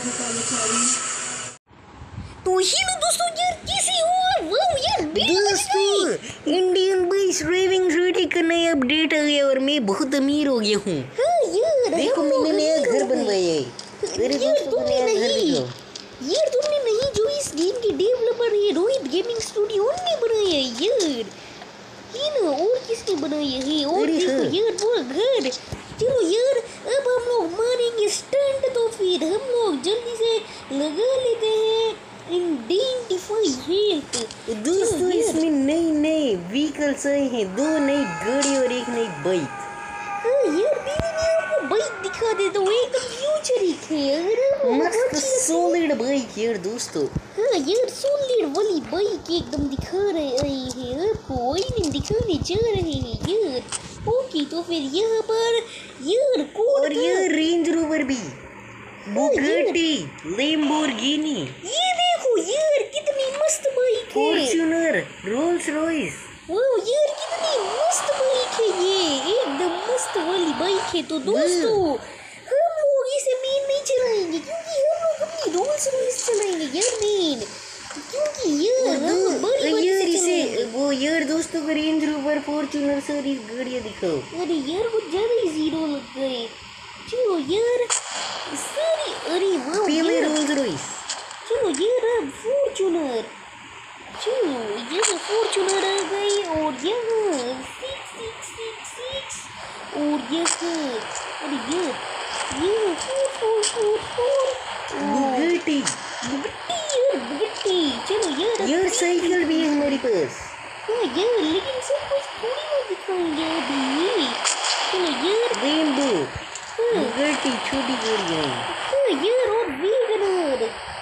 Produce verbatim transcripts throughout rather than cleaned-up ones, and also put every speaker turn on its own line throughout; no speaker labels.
तो हेलो दोस्तों, यार कैसे हो? वाओ यार, दोस्तों इंडियन बाइस ड्राइविंग रेडी का नया अपडेट आ गया और मैं बहुत अमीर हो गया हूँ। हाँ यार, देखो मैंने नया घर बनवाया है। मेरे दोस्तों को नया घर दिखाओ। यार तुमने नहीं, जो इस गेम के डेवलपर है रोहित गेमिंग स्टूडियो, उन्होंने बनाया है यार, है ना? और किसने बनाया है? और देखो यार पूरा घर। चलो यार, अब हम लोग मारेंगे स्टंट, तो फिर हम लोग जल्दी से लगा लेते हैं आइडेंटिफाई हेल्थ। दोस्तों इसमें नई नई व्हीकल्स आए हैं, दो नई गाड़ी और एक नई बाइक। हाँ यार, मैंने मैं आपको बाइक दिखा देता हूँ, एकदम फ्यूचरिक है यार, मस्त सॉलिड बाइक यार दोस्तों। हाँ यार, सॉलिड वाली बाइक एकदम दिखा रहे हैं आपको, वही दिखाने जा रहे हैं यार। ओके, तो फिर यहाँ पर यार कोड और ये रेंज रोवर भी, बुगाटी, लैम्बोर्गिनी, ये देखो यार कितनी मस्त बाइक है, फॉर्च्यूनर, रोल्स रॉयस। वाह यार कितनी मस्त बाइक है, ये एकदम मस्त वाली बाइक है। तो दोस्तों हम लोग इसे मेन नहीं चलाएंगे, क्योंकि हम लोग अपनी रोल्स रॉयस चलाएंगे यार मेन, क्योंकि यार हम बड़ी बड़ी यार इसे वो यार दोस्तों को रेंज रोवर, फॉर्च्यूनर सारी गाड़ियाँ दिखाओ। अरे यार वो ज्यादा ही जीरो लग गए। चलो यार सारी, अरे वाह पहले रोल्स रॉयस। चलो यार अब फॉर्च्यूनर, चलो ये फॉर्च्यूनर आ गई, और यहाँ सिक्स सिक्स सिक्स सिक्स, और यहाँ अरे यार ये four four four four Bugatti Bugatti यार बुगाटी। चलो यार यार साइकिल भी है हमारे पास। हाँ यार, लेकिन सब कुछ थोड़ी ना दिखाएंगे अभी। चलो यार रेनबो बुगाटी छोटी गाड़ियाँ। हाँ यार, और वैगनर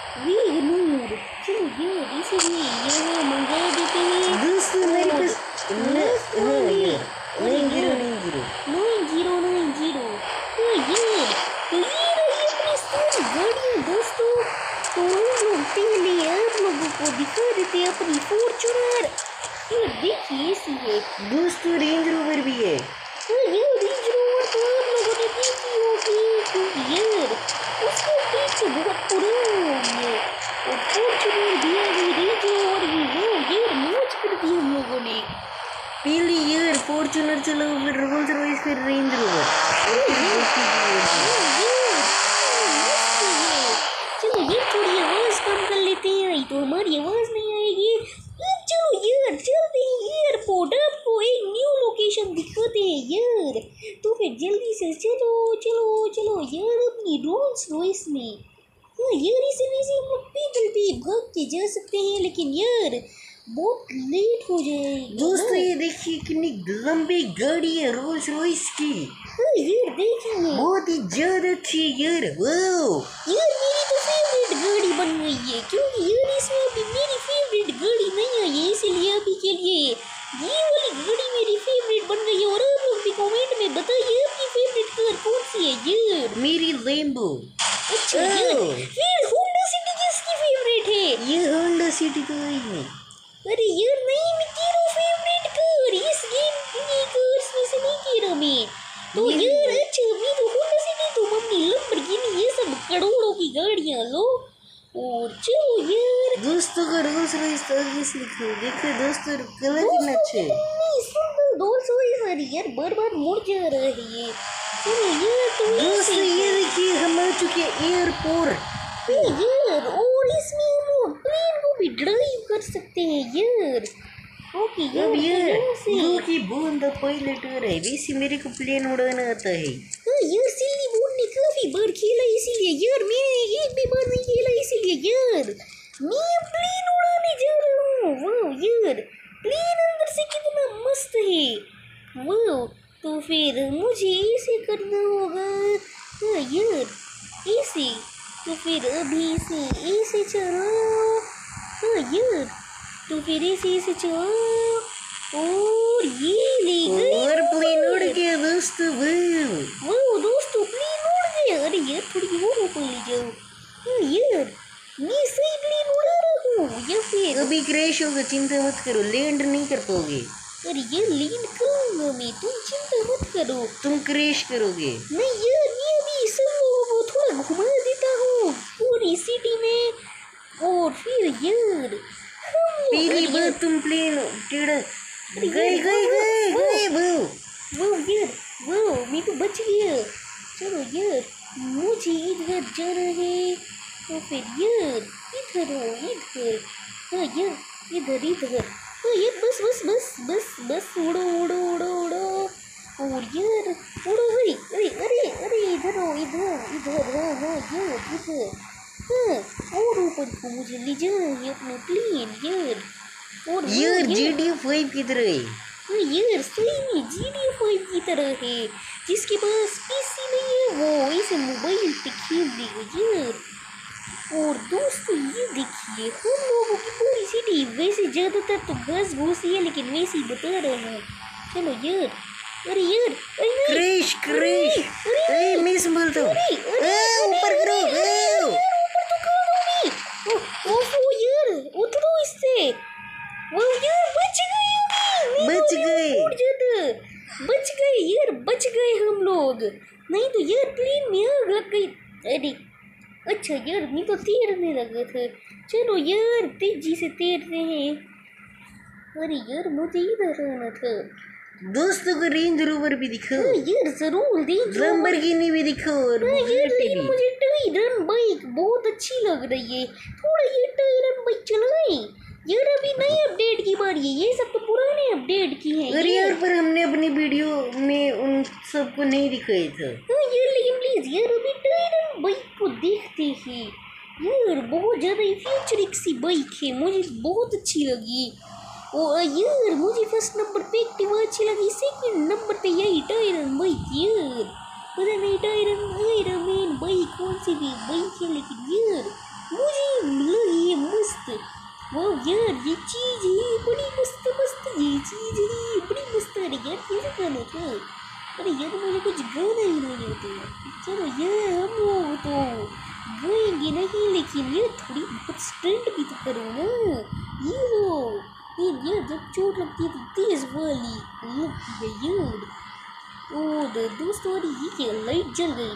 वैगनर। चलो यार इसे भी यहाँ मंगा देते हैं दोस्तों। मेरे पास nine zero nine zero nine zero nine zero. हाँ यार, तो ये रही अपनी सारी गाड़ियाँ दोस्तों। तो हम लोग पहले आप लोगों को दिखा देते हैं अपनी फॉर्च्यूनर। ये देखिए ऐसी है दोस्तों, रेंज रोवर भी है। हाँ यार, रेंज रोवर तो आप लोगों ने देखी होगी, क्योंकि यार उसका टेक तो बहुत पुराना है। और फॉर्च्यूनर भी है, रेंज रोवर भी है यार, मौज कर दी हम लोगों ने। पहले यार फॉर्च्यूनर चलाओ, फिर रोल्स रॉयस, फिर रेंज रोवर। चलो यार थोड़ी आवाज कम कर लेते हैं, आई तो हमारी आवाज नहीं आएगी। चलो यार चलते हैं एयरपोर्ट, आपको एक न्यू लोकेशन दिखाते हैं यार। तो फिर जल्दी से चलो चलो चलो यार अपनी रोल्स रॉयस में। हाँ यार, इसे वैसे हम लोग पैदल भी भाग के जा सकते हैं, लेकिन यार बहुत लेट हो जाएगा दोस्तों। ये देखिए कितनी लंबी गाड़ी है रोल्स रॉयस की। हाँ यार देखिए बहुत ही ज्यादा अच्छी यार। वाह यार, मेरी तो फेवरेट गाड़ी बन गई है, क्योंकि यार इसमें अभी मेरी फेवरेट गाड़ी नहीं आई है, इसीलिए अभी के लिए ये वाली गाड़ी मेरी फेवरेट बन गई है। और आप लोग भी कमेंट में बताइए आपकी फेवरेट कार कौन सी है यार। मेरी लैम्बो। अच्छा यार, फिर होंडा सिटी किसकी फेवरेट है? ये होंडा सिटी तो है। अरे यार नहीं, मैं तेरा फेवरेट कार इस गेम की कार्स में से नहीं कह रहा मैं तो यार। अच्छा मैं तो होंडा सिटी, तो मम्मी लैम्बोर्गिनी, ये सब करोड़ों की गाड़ियाँ लो। और चलो यार दोस्तों का रोल्स रॉयस तो इस लिखो, देखो दोस्तों कलर कितना अच्छा है, नहीं सुंदर रोल्स रॉयस। अरे यार बार बार मुड़ जा रहा है ये। चलो यार तो दोस्तों ये देखिए हम आ चुके एयरपोर्ट यार, और इसमें हम लोग प्लेन को भी ड्राइव कर सकते हैं यार। ओके यार, यार जो कि बूंद पायलट है, वैसे मेरे को प्लेन उड़ाना आता है। हाँ यार, सिल्ली बोन ने काफी बार खेला, इसीलिए यार मैं एक भी बार नहीं खेला, इसीलिए यार मैं प्लेन उड़ाने जा रहा हूँ। वाह यार, प्लेन अंदर से कितना मस्त है। वाह, तो फिर मुझे ऐसे करना होगा। हाँ यार ऐसे, तो फिर अभी से ऐसे चलो। हाँ यार, तो फिर ऐसे ऐसे चलो, और ये ले गए और प्लेन उड़ गया दोस्तों। वाह दोस्तों, प्लेन उड़ गया। अरे यार थोड़ी और ऊपर ले जाओ। हाँ यार, मैं सही प्लेन उड़ा रहा हूँ या फिर अभी क्रैश होगा, चिंता मत करो, लैंड नहीं कर पाओगे। अरे यार लैंड करूँगा मैं, तुम चिंता मत करो। तुम क्रैश करोगे नहीं यार, मैं अभी सब लोगों को थोड़ा घुमा देता हूँ, और यार
पहली बार तुम प्लेन टेढ़ा गए गए गए गए वो
वो यार वो मैं तो बच गया। चलो यार मुझे इधर जाना है तो फिर यार इधर हो इधर। हाँ यार इधर इधर। हाँ यार बस बस बस बस बस उड़ो उड़ो उड़ो उड़ो और यार उड़ो। अरे अरे अरे अरे इधर हो इधर इधर। हाँ हाँ यार इधर। हाँ और ऊपर को मुझे ले जाना है अपना प्लेन यार। और
यार जी टी फाइव की तरह है।
हाँ यार सही में जी टी फाइव की तरह है। जिसके पास पीसी नहीं है वो इसे मोबाइल पे खेल देगा यार। और दोस्तों ये देखिए हम लोगों की पूरी सिटी वैसे ज़्यादातर तो घास भूसी है लेकिन वैसे ही बता रहा हूँ। चलो यार अरे यार अरे नहीं
क्रैश क्रैश अरे मैं संभालता हूँ। ऊपर करो
ऊपर तो कर दो नहीं। ओफो यार उतरो इससे। वो यार बच गए
बच गए
उड़ जाता। बच गए यार बच गए हम लोग। नहीं तो यार प्लेन में आग लग गई। अरे अच्छा यार मैं तो तैरने लगा था। चलो यार तेजी से तैरते हैं। अरे यार मुझे इधर आना था।
दोस्तों को रेंज रोवर भी दिखाओ।
हाँ यार जरूर रेंज
लैम्बोर्गिनी भी दिखाओ और
हाँ यार लेकिन
भी।
मुझे टायरन बाइक बहुत अच्छी लग रही है। थोड़ा ये टायरन बाइक चलाएं यार। अभी नए अपडेट की बारी है। ये सब तो पुराने अपडेट की है।
अरे यार पर हमने अपनी वीडियो में उन सबको नहीं दिखाया था।
हाँ यार लेकिन प्लीज यार अभी टायरन बाइक को देखते हैं यार। बहुत ज़्यादा फ्यूचरिक सी बाइक है मुझे बहुत अच्छी लगी। और यार मुझे फर्स्ट नंबर पे एक्टिवा अच्छी लगी। सेकंड नंबर पे यही टायरन बाइक यार। पता नहीं टायरन टायरन मेन बाइक कौन सी भी बाइक है लेकिन यार मुझे लगी है मस्त। वाह यार ये चीज़ है बड़ी मस्त मस्त। ये चीज़ है बड़ी मस्त। अरे यार कैसे गाना था। अरे यार मुझे कुछ गाना ही नहीं आता। चलो यार हम लोग तो गाएंगे नहीं लेकिन ये थोड़ी बहुत स्टंट भी तो करो ना। ये लो ये जब चोट लगती है तो तेज वाली लगती है यार। और दोस्तों अरे ये क्या लाइट जल गई।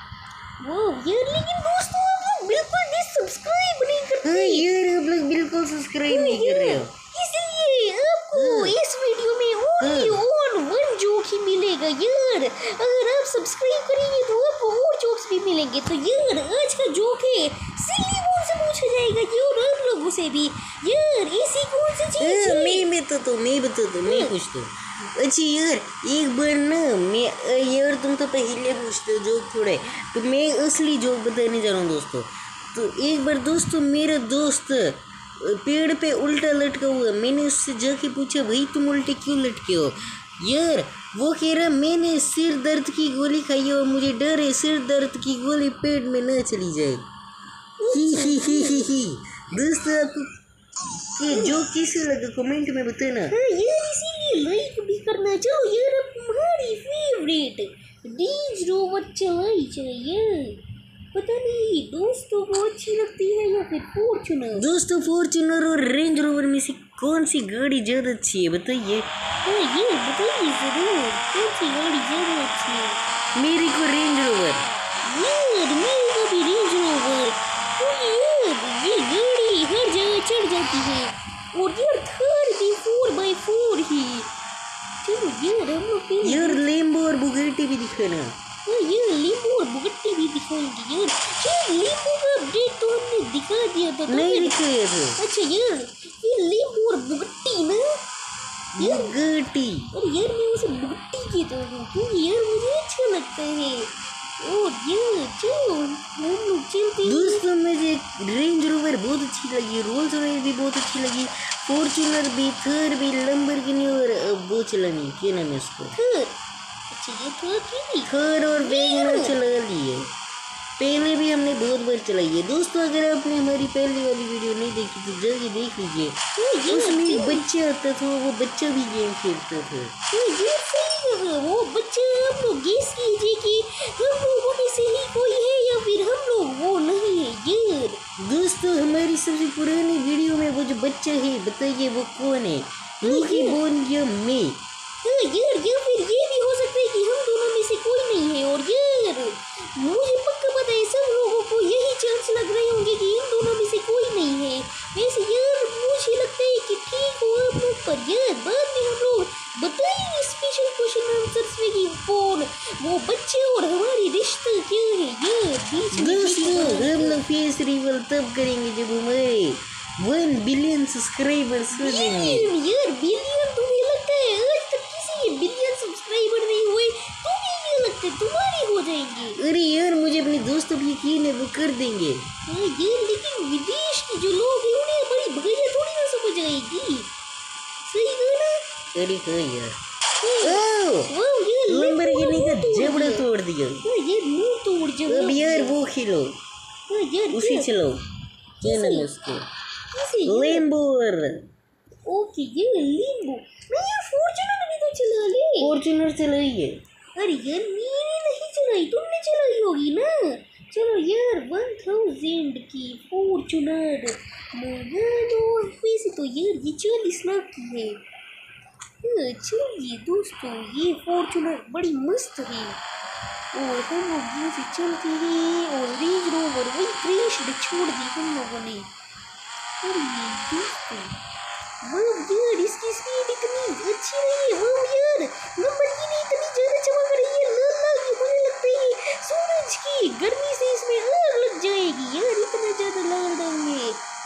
वाह यार लेकिन दोस्तों आप लोग बिल्कुल भी सब्सक्राइब नहीं करते।
हाँ यार आप लोग बिल्कुल सब्सक्राइब नहीं कर रहे हो।
इसलिए आपको इस वीडियो में ओनली ऑन वन जोक ही मिलेगा यार। अगर आप सब्सक्राइब करेंगे तो आपको और जोक्स भी मिलेंगे। तो यार आज का जोक है सिल्ली बोल से पूछा जाएगा यार आप लोगों से भी यार ऐसी कौन सी चीज है।
मैं बता तो मैं बता तो मैं पूछता हूँ। अच्छा यार एक बार ना मैं यार तुम तो पहले पूछते हो जोक थोड़े तो मैं असली जोक बताने जा रहा हूँ दोस्तों। तो एक बार दोस्तों मेरा दोस्त पेड़ पे उल्टा लटका हुआ। मैंने उससे जाके पूछा भाई तुम उल्टे क्यों लटके हो। यार वो कह रहा मैंने सिर दर्द की गोली खाई है और मुझे डर है सिर दर्द की गोली पेट में न चली जाए। ही ही ही ही ही दोस्तों आपको ये जोक कैसे लगा कमेंट में बताना।
हाँ यार इसीलिए लाइक भी करना। चलो यार अब तुम्हारी फेवरेट रेंज रोवर चलाई चाहिए। पता नहीं दोस्तों को अच्छी लगती है या फिर फॉर्च्यूनर।
दोस्तों फॉर्च्यूनर और रेंज रोवर में से कौन सी गाड़ी ज़्यादा अच्छी है बताइए।
हाँ ये बताइए जरूर कौन सी गाड़ी ज़्यादा अच्छी है।
मेरी को रेंज रोवर।
यार मेरी को भी रेंज रोवर। क्योंकि यार ये गाड़ी हर जगह चढ़ जाती है और यार थार भी फोर बाई फोर ही। चलो यार हम लोग
यार लेम्बो और बुगेटी भी दिखाना।
हाँ यार लींबू और बुगट्टी भी दिखाएंगे यार। यार लींबू का अपडेट तो हमने दिखा दिया था तो
नहीं दिखाया था।
अच्छा यार ये लींबू और बुगट्टी ना
बुगट्टी।
अरे यार मैं उसे बुगट्टी कहता हूँ क्योंकि यार मुझे अच्छा लगता है। और यार चलो हम लोग चलते हैं।
दोस्तों मुझे रेंज रोवर बहुत अच्छी लगी रोल्स रॉयस भी बहुत अच्छी लगी फॉर्च्यूनर भी थर भी लैम्बोर्गिनी और वो चलानी क्या नाम है उसको
थर। अच्छा ये थर की
थर और वैगनर चला लिए पहले भी हमने बहुत बार चलाई है। दोस्तों अगर आपने हमारी पहली वाली वीडियो नहीं देखी तो जल्दी देख लीजिए। उसमें एक बच्चा आता था वो बच्चा भी गेम खेलता था।
ये सही है वो बच्चा। हम लोग गेस कीजिए कि हम लोगों में से ही कोई है या फिर हम लोग वो नहीं है यार।
दोस्तों हमारी सबसे पुरानी वीडियो में वो जो बच्चा है बताइए वो कौन है। लूकी बोन या मैं।
यार या फिर ये भी हो सकता है कि हम दोनों में से कोई नहीं है। और यार मुझे पक्का पता है सब लोगों को यही चांस लग रहे होंगे कि इन दोनों में से कोई नहीं है। वैसे बच्चे और हमारी रिश्ता क्या है यार? बीच में
दोस्तों
मेरी
हम लोग फेस रिवील तब करेंगे जब हमारे वन बिलियन सब्सक्राइबर्स हो जाएंगे।
बिलियन यार, बिलियन तुम्हें लगता है आज तक किसी के बिलियन सब्सक्राइबर नहीं हुए? तुम्हें क्या लगता है तुम्हारी हो जाएंगे?
अरे यार मुझे अपने दोस्तों पर यकीन है, वो कर देंगे।
हाँ यार, लेकिन विदेश के जो लोग हैं उन्हें हमारी भाषा थोड़ी ना समझ आएगी। सही कहा ना?
अरे हाँ यार,
वाह यार,
लंबरगिनी का जबड़ा तोड़ दिया।
हाँ यार, मुंह तोड़ जबड़ा।
अब यार वो खेलो,
हाँ यार,
उसी
क्या?
चलो, क्या नाम है उसके? लेम्बोर।
ओके ये लींबू। मैं यार फॉर्च्यूनर भी तो चला ले।
फॉर्च्यूनर चलाई है।
अरे यार मैंने नहीं चलाई, तुमने चलाई होगी ना। चलो यार, वन थाउजेंड की फॉर्च्यूनर मंगा लो। वैसे तो यार ये चालीस लाख की है। हाँ, चलिए दोस्तों, ये फॉर्च्यूनर बड़ी मस्त है और हम लोग यहाँ से चलते हैं और रेंज रोवर वही क्रैश छोड़ दी हम लोगों ने। अरे दोस्तों, वाह यार, इसकी स्पीड इतनी अच्छी नहीं है। वाह यार, लंबरगिनी इतनी ज़्यादा चमक रही है, लाल लाल, ये मुझे लगता है सूरज की गर्मी से इसमें आग लग जाएगी यार, इतना ज़्यादा लाल रंग है।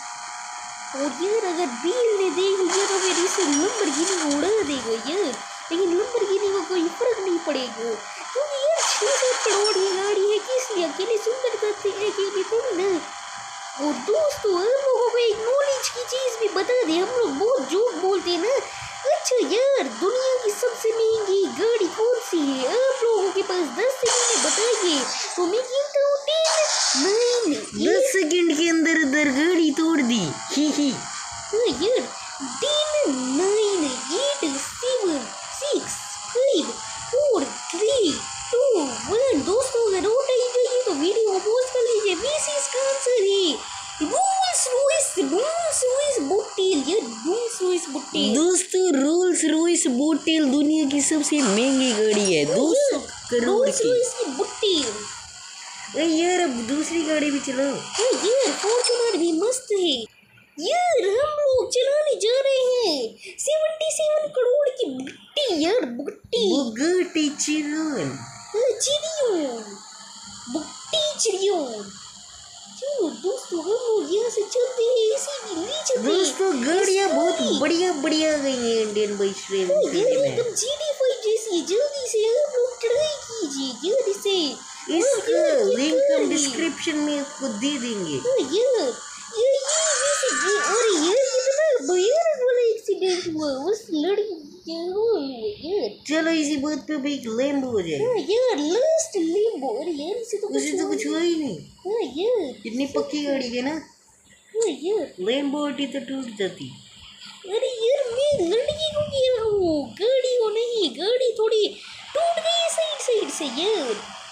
और यार अगर बिल ने देख लिया तो फिर इसे लंबरगिनी को उड़ा देगा यार। लेकिन लंबरगिनी को कोई फर्क नहीं पड़ेगा क्योंकि यार छः सात करोड़ की गाड़ी है, किस लिए अकेले सुंदर करते हैं अकेले थोड़ी ना। और दोस्तों हम लोगों को एक नॉलेज की चीज़ भी बता दें, हम लोग बहुत जोक बोलते हैं ना। अच्छा यार, दुनिया की सबसे महंगी गाड़ी कौन सी है? आप लोगों के पास दस सेकंड में बताइए तो मैं गिनता हूँ। टेन, नाइन,
दस सेकंड के अंदर अंदर गाड़ी तोड़ दी। ही ही।
हाँ यार, ten, nine, eight, seven, six, five, four, three, two, one. दोस्तों अगर रोट आई जाइए तो वीडियो पॉज कर लीजिए। बीस इसका आंसर है Rolls Royce, Rolls Royce boat tail यार, रोल्स रॉयस बोटेल।
दोस्तों रोल्स रॉयस बोटेल दुनिया की सबसे महंगी गाड़ी है, दो सौ करोड़
रोल्स
की।
रॉयस की बोटेल।
अरे यार अब दूसरी गाड़ी भी चलो।
हाँ यार, फॉर्च्यूनर भी मस्त है यार। हम लोग चलाने जा रहे हैं सेवेंटी सेवन करोड़ की बुट्टी यार, बुट्टी।
Bugatti Chiron.
हाँ, चिड़ियों, बुट्टी चिड़ियों। चलो दोस्तों, हम लोग यहाँ से चलते हैं, इसी भी ले चलते हैं।
दोस्तों गाड़ियाँ बहुत बढ़िया बढ़िया गई हैं इंडियन बाइक ट्रेन
हाँ
में।
यार, एकदम जी डी फाइव जैसी। जल्दी से आप लोग ट्राई कीजिए यार इसे।
इसका
हाँ, यार, ये
लिंक
कार
हम
है।
डिस्क्रिप्शन में आपको दे देंगे।
हाँ यार, ये ये वैसे ये अरे यार, इतना भयानक वाला एक्सीडेंट हुआ उस लड़की क्या हुआ यार।
चलो इसी बात पे भी एक लैम्बो हो जाए।
हाँ यार, लास्ट लिम्बो। अरे यार, इसे तो
उसे तो कुछ हुआ ही नहीं।
हाँ यार,
इतनी पक्की गाड़ी है ना,
हाँ यार।
लैम्बो होती तो टूट जाती।
अरे यार, मैं लड़की को कह रहा हूँ, गाड़ी को नहीं। गाड़ी थोड़ी टूट गई साइड साइड से यार,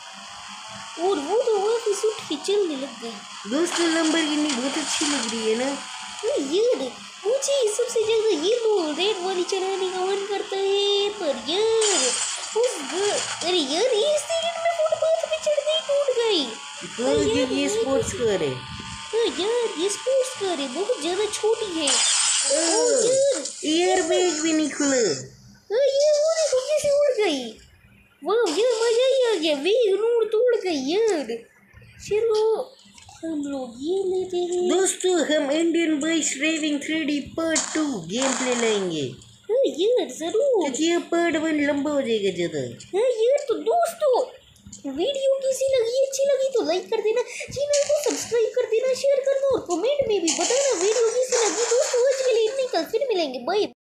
और वो तो वापस उठ के चलने लग गई।
दोस्तों लंबरगिनी बहुत अच्छी लग रही है ना।
हाँ यार, मुझे सबसे ज्यादा ये लो रेड वाली चलाने का मन करता है, पर यार उस ग... अरे यार, एक सेकंड में फुटपाथ पे चढ़ गई, टूट गई।
हाँ, ये ये स्पोर्ट्स कार है।
हाँ यार, ये स्पोर्ट्स कार है, बहुत ज्यादा छोटी है।
एयर बैग भी नहीं खुला।
हाँ यार, वो देखो कैसे उड़ गई। वाह यार, मजा ही आ गया, वेग नूर तोड़ गई यार। चलो हम लोग ये लेते हैं।
दोस्तों हम Indian bike driving three D part two game play लाएंगे।
हाँ यार, जरूर,
क्योंकि ये पार्ट वन लंबा हो जाएगा ज्यादा।
हाँ यार, तो दोस्तों वीडियो कैसी लगी? अच्छी लगी तो लाइक कर देना, चैनल को सब्सक्राइब कर देना, शेयर करना और कमेंट में भी बताना वीडियो कैसी लगी। दोस्तों आज के लिए इतनी, कल फिर मिलेंगे, बाय।